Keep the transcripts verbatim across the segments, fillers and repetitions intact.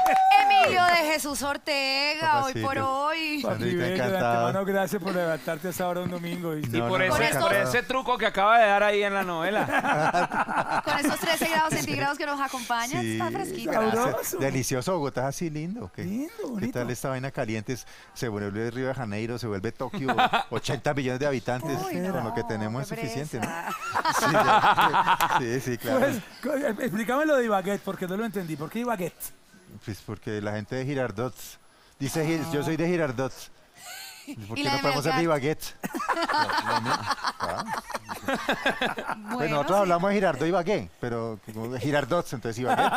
Emilio de Jesús Ortega, Papacito. hoy por hoy. Papi, Sandrita, bello, de encantado. antemano, gracias por levantarte hasta ahora un domingo. Y, No, Y por, no, ese, no, por no. ese truco que acaba de dar ahí en la novela. Con esos trece grados centígrados que nos acompañan, Sí, está fresquito. sabroso. gracias. Delicioso, Bogotá es así lindo. ¿Qué, Lindo, ¿Qué bonito. tal esta vaina caliente? Se vuelve Río de Janeiro, se vuelve Tokio, ochenta millones de habitantes. Uy, Con no, lo que tenemos es qué suficiente, ¿no? pereza. Sí, ya, sí, sí, claro. Pues, co- explícame lo de Ibaguette, porque no lo entendí. ¿Por qué Ibaguette? Pues porque la gente de Girardot dice, "Gi- yo soy de Girardot. ¿Por ¿Y qué la no de podemos ser de Ibaguette? No, no, no. Ah. Pues Bueno, nosotros sí. hablamos de Girardot y Ibagué, pero como de Girardot, entonces Ibaguette.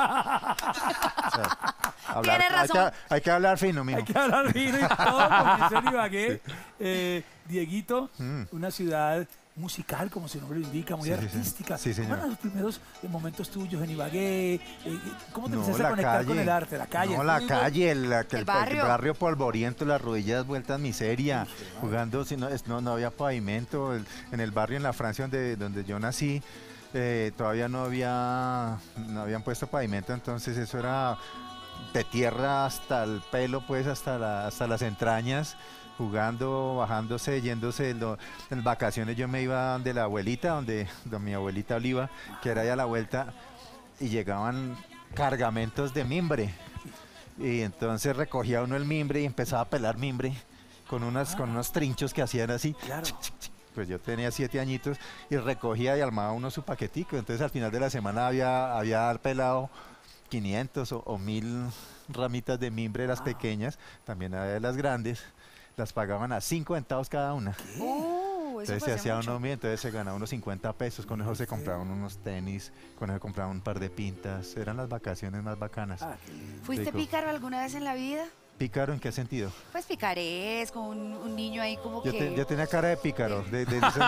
O sea, hablar- Tiene hay razón. que, hay que hablar fino, mijo. Hay que hablar fino y todo, porque es en Ibagué. Eh, Dieguito, Mm. una ciudad musical, como su nombre lo indica, muy Sí, sí, sí. artística. Sí, señor. ¿Cuáles los primeros eh, momentos tuyos en Ibagué? Eh, ¿Cómo te No, empezaste a la conectar calle. con el arte? La calle. No, el la fútbol. calle, el, el- El el barrio. barrio polvoriento, las rodillas vueltas miseria, jugando, si no, es- no, no había pavimento. el- en el barrio en la Francia donde, donde yo nací, eh, todavía no había, no habían puesto pavimento, entonces eso era de tierra hasta el pelo, pues hasta, la- hasta las entrañas, jugando, bajándose, yéndose. lo- en vacaciones yo me iba de la abuelita, donde, donde mi abuelita Oliva, que era ya la vuelta, y llegaban cargamentos de mimbre. Y entonces recogía uno el mimbre y empezaba a pelar mimbre con, unas, con unos trinchos que hacían así. Claro. Pues yo tenía siete añitos y recogía y armaba uno su paquetico. Entonces al final de la semana había, había pelado quinientos o, o mil ramitas de mimbre, las pequeñas, también había de las grandes. Las pagaban a cinco centavos cada una. Uh, eso Entonces se fue hace hacía mucho. uno bien, entonces se ganaba unos cincuenta pesos. Con eso se compraban unos tenis, con eso compraban un par de pintas. Eran las vacaciones más bacanas. Ah, qué lindo. ¿Fuiste rico. pícaro alguna vez en la vida? ¿Pícaro en qué sentido? Pues picarés, con un, un niño ahí como Yo, que... te- yo tenía cara de pícaro, de, de, esos,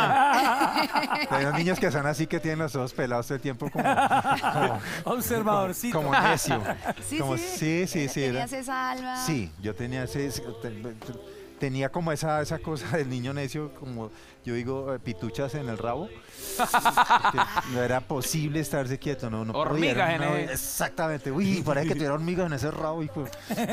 de los niños que son así, que tienen los ojos pelados todo el tiempo como, como, Observadorcito. como necio. Sí, Como- sí, sí, sí, sí, era- Tenías esa alma. Sí, yo tenía ese, ese- te- tenía como esa, esa cosa del niño necio, como yo digo, eh, pituchas en el rabo. Que no era posible estarse quieto, no, no podía, Hormigas era en una- el- Exactamente, uy, parece que tuviera hormigas en ese rabo, hijo.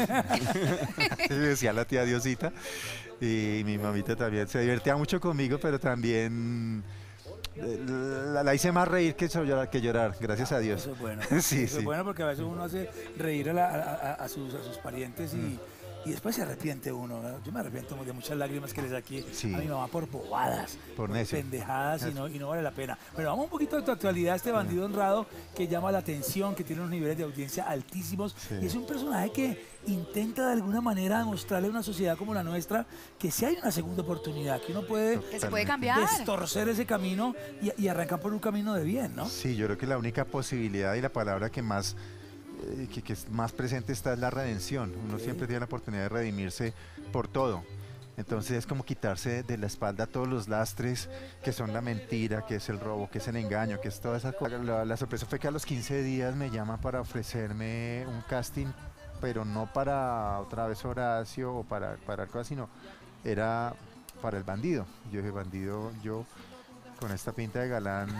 Decía la tía Diosita. Y mi mamita también se divertía mucho conmigo, pero también eh, la, la hice más reír que llorar, que llorar, gracias a Dios. Eso es bueno. Sí, Eso sí. es bueno porque a veces uno hace reír a, la- a- a- a sus, a sus parientes y, Mm. y después se arrepiente uno. ¿verdad? Yo me arrepiento de muchas lágrimas que les saqué Sí. a mi mamá por bobadas, Por necio. pendejadas y no, y no vale la pena. Pero vamos un poquito a tu actualidad, este bandido honrado que llama la atención, que tiene unos niveles de audiencia altísimos Sí. y es un personaje que intenta de alguna manera demostrarle a una sociedad como la nuestra que si hay una segunda oportunidad, que uno puede Que se puede cambiar. destorcer ese camino y, y arrancar por un camino de bien, ¿no? Sí, yo creo que la única posibilidad y la palabra que más, eh, que, que es más presente está es la redención. Uno Ok. siempre tiene la oportunidad de redimirse por todo. Entonces es como quitarse de la espalda todos los lastres que son la mentira, que es el robo, que es el engaño, que es toda esa cosa. La, la sorpresa fue que a los quince días me llama para ofrecerme un casting, pero no para otra vez Horacio o para, para algo así, sino era para el bandido. Yo dije, bandido, yo con esta pinta de galán,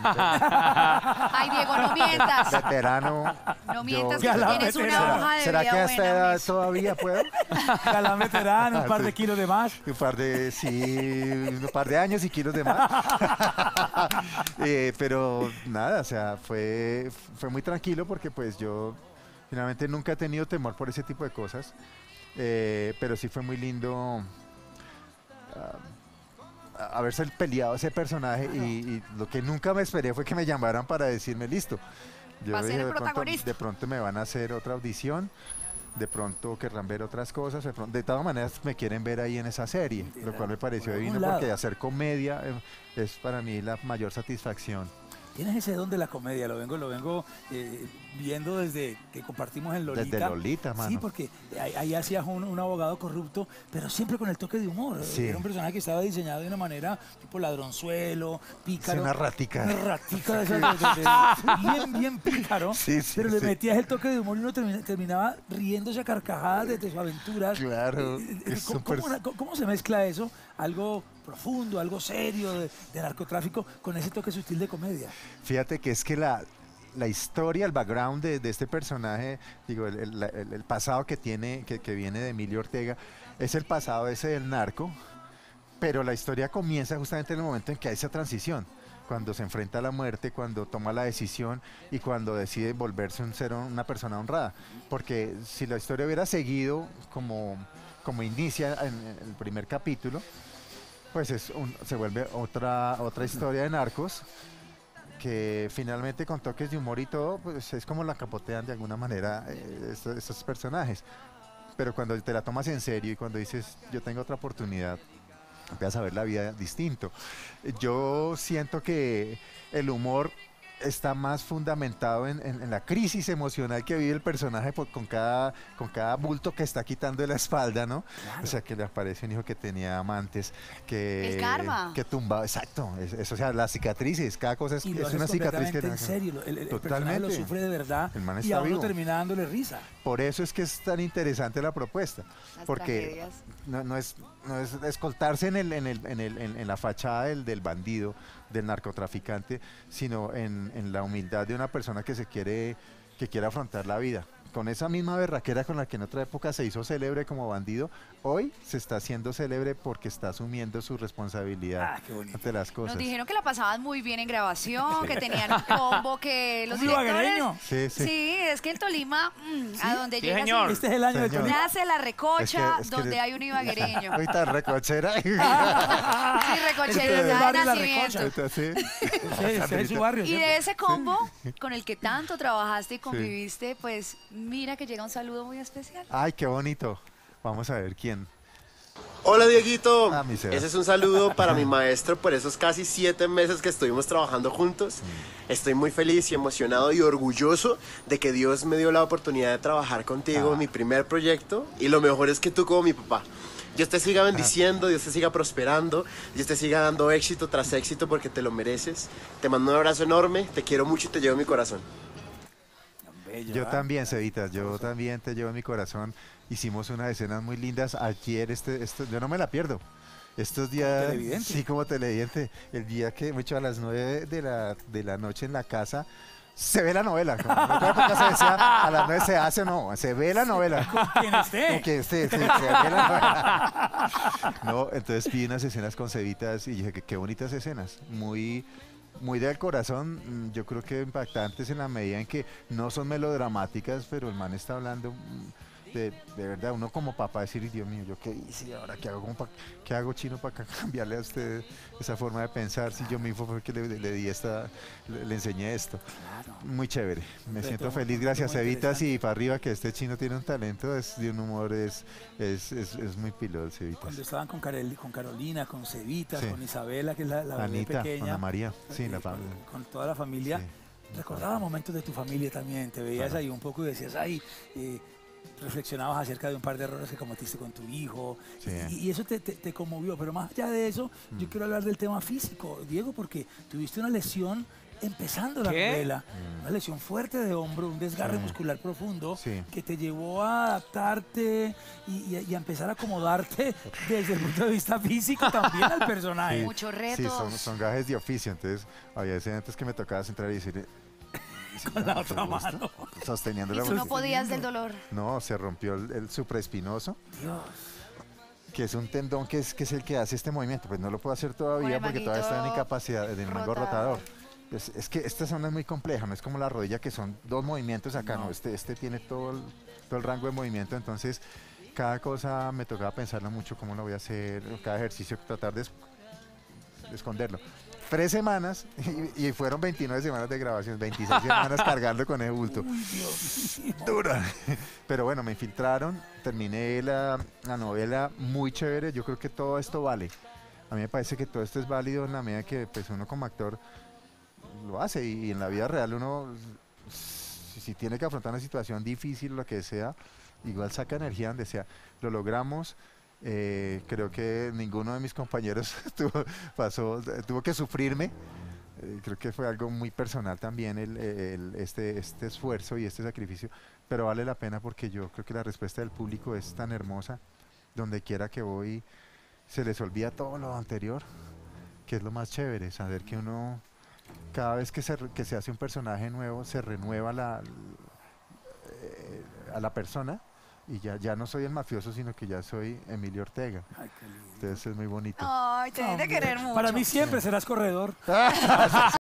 Ay, Diego, no mientas. veterano. No mientas yo- que tú Galán tienes una veterano. hoja de ¿Será vida que a esta buena, edad Mauricio. todavía puedo? Galán veterano, un par de Sí. kilos de más. Un par de, sí, un par de años y kilos de más. Eh, pero nada, o sea, fue, fue muy tranquilo porque pues yo finalmente nunca he tenido temor por ese tipo de cosas. Eh, pero sí fue muy lindo ah, a- haberse peleado ese personaje y, y lo que nunca me esperé fue que me llamaran para decirme listo. Yo Va a ser dije, el de pronto, protagonista. de pronto me van a hacer otra audición. De pronto querrán ver otras cosas, de, pronto- de todas maneras me quieren ver ahí en esa serie, lo cual me pareció Por algún divino porque lado. hacer comedia eh, es para mí la mayor satisfacción. Tienes ese don de la comedia, lo vengo, lo vengo eh, viendo desde que compartimos en Lolita. Desde Lolita, mano. Sí, porque ahí, ahí hacías un, un abogado corrupto, pero siempre con el toque de humor. Sí. Era un personaje que estaba diseñado de una manera tipo ladronzuelo, pícaro. Sí, una ratica. Una ratica de esas, de- de- de- bien, bien pícaro. Sí, sí, pero le sí. metías el toque de humor y uno termina- terminaba riéndose a carcajadas de tus aventuras. Claro, Eh, eh, es ¿Cómo, súper- cómo- cómo- cómo se mezcla eso? Algo profundo, algo serio de, de narcotráfico con ese toque sutil de comedia. Fíjate que es que la, la historia, el background de, de este personaje, digo, el, el- la- el- el pasado que tiene, que, que viene de Emilio Ortega, es el pasado ese del narco, pero la historia comienza justamente en el momento en que hay esa transición, cuando se enfrenta a la muerte, cuando toma la decisión y cuando decide volverse un ser, una persona honrada. Porque si la historia hubiera seguido como, como inicia en, en el primer capítulo, pues es un- se vuelve otra, otra historia de narcos que finalmente con toques de humor y todo, pues es como la capotean de alguna manera eh, estos, estos personajes. Pero cuando te la tomas en serio y cuando dices, yo tengo otra oportunidad, empiezas a ver la vida distinto. Yo siento que el humor está más fundamentado en, en- en la crisis emocional que vive el personaje por- con cada, con cada bulto que está quitando de la espalda, ¿no? O sea, que le aparece un hijo que tenía amantes, que, El karma. que tumba, exacto, es- es- o sea, las cicatrices, cada cosa es, Y lo es haces una cicatriz que... completamente en serio. El, el personaje lo Totalmente. sufre de verdad El man y está a uno vivo. termina dándole risa. Por eso es que es tan interesante la propuesta, Las porque tragedias. no, no es, no es escoltarse en, el, en, el, en, el, en, en la fachada del, del bandido, del narcotraficante, sino en, en la humildad de una persona que se quiere, que quiere afrontar la vida. Con esa misma berraquera con la que en otra época se hizo célebre como bandido, hoy se está haciendo célebre porque está asumiendo su responsabilidad Ah, qué bonito. ante las cosas. Nos dijeron que la pasaban muy bien en grabación, que tenían un combo, que los Un directores... ibaguereño. Sí, sí. Sí, es que el Tolima, mm, a donde Sí, llega señor. así, Este es el año de Señor. Tolima. nace la recocha Es que- es que donde le- hay un ibaguereño. Uy, tan recochera. Sí, Este recochera, es el de barrio La nacimiento. Recocha. Sí. Ese, ese es su barrio. Y ¿cierto? de ese combo con el que tanto trabajaste y conviviste, pues mira que llega un saludo muy especial. Ay, qué bonito. Vamos a ver quién. Hola Dieguito, Ah, mi Seba. ese es un saludo para mi maestro por esos casi siete meses que estuvimos trabajando juntos. Estoy muy feliz y emocionado y orgulloso de que Dios me dio la oportunidad de trabajar contigo Ah. en mi primer proyecto y lo mejor es que tú como mi papá. Dios te siga bendiciendo, Dios te siga prosperando, Dios te siga dando éxito tras éxito porque te lo mereces. Te mando un abrazo enorme, te quiero mucho y te llevo en mi corazón. Bello, Yo ¿ah? también, Cevitas, yo también te llevo en mi corazón. Hicimos unas escenas muy lindas ayer, este, esto, yo no me la pierdo. Estos días, televidente. sí, como televidente, el día que mucho a las nueve de la, de la noche en la casa, se ve la novela. Como en otra época se decía, a las nueve se hace, no, se ve la novela. Quien esté. Como que sí, sí, se ve la novela. No, entonces vi unas escenas con Cevitas y dije que qué bonitas escenas, muy... Muy del corazón, mm, yo creo que impactantes en la medida en que no son melodramáticas, pero el man está hablando mm, de, de verdad, uno como papá decir, Dios mío, ¿yo qué hice ahora? ¿Qué hago, como pa- qué hago chino para cambiarle a usted esa forma de pensar? Si yo mismo fue que le, le di esta, le, le enseñé esto. Muy chévere, me Reto- siento feliz, reto gracias muy Cevitas interesante. y para arriba que este chino tiene un talento, es de un humor, es, es, es, es muy pilón Cevitas. Cuando estaban con, Carel- con Carolina, con Cevita, Sí. con Isabela, que es la, la bebé Anita, pequeña. Ana María, sí, eh, la con, familia. con toda la familia. Sí. Recordaba momentos de tu familia también, te veías Claro. ahí un poco y decías, ay, eh, reflexionabas acerca de un par de errores que cometiste con tu hijo Sí. y, y eso te, te- te conmovió, pero más allá de eso, Mm. yo quiero hablar del tema físico, Diego, porque tuviste una lesión empezando la ¿Qué? novela, una lesión fuerte de hombro, un desgarre Mm. Sí. muscular profundo Sí. que te llevó a adaptarte y, y- y a empezar a acomodarte desde el punto de vista físico también al personaje. Sí. Muchos Sí, retos. son, son gajes de oficio, entonces había veces antes que me tocaba centrar y decir... eh, Con la ¿te otra gusta? mano. Sosteniendo Y la tú no mano. podías del dolor. No, se rompió el, el supraespinoso, Dios. que es un tendón que es, que es el que hace este movimiento. Pues no lo puedo hacer todavía el porque todavía está en manguito incapacidad del mango rotador. rotador. Es, es que esta zona es muy compleja, no es como la rodilla que son dos movimientos acá, no, No. este, este tiene todo el, todo el rango de movimiento, entonces cada cosa me tocaba pensarlo mucho, cómo lo voy a hacer, cada ejercicio tratar de, es- de esconderlo. Tres semanas y, y fueron veintinueve semanas de grabación, veintiséis semanas cargando con ese bulto. Uy, Dios. Dura. Pero bueno, me infiltraron, terminé la, la novela muy chévere, yo creo que todo esto vale. A mí me parece que todo esto es válido en la medida que pues, uno como actor lo hace y en la vida real uno, si, si tiene que afrontar una situación difícil, lo que sea, igual saca energía donde sea. Lo logramos. Eh, creo que ninguno de mis compañeros tuvo, pasó, tuvo que sufrirme. Eh, creo que fue algo muy personal también el, el- este, este esfuerzo y este sacrificio, pero vale la pena porque yo creo que la respuesta del público es tan hermosa. Donde quiera que voy, se les olvida todo lo anterior, que es lo más chévere, saber que uno cada vez que se, re- que se hace un personaje nuevo, se renueva la, eh, a la persona y ya, ya no soy el mafioso, sino que ya soy Emilio Ortega. Ay, qué lindo. Entonces es muy bonito. Ay, te deben de Hombre, querer mucho. Para mí siempre serás corredor.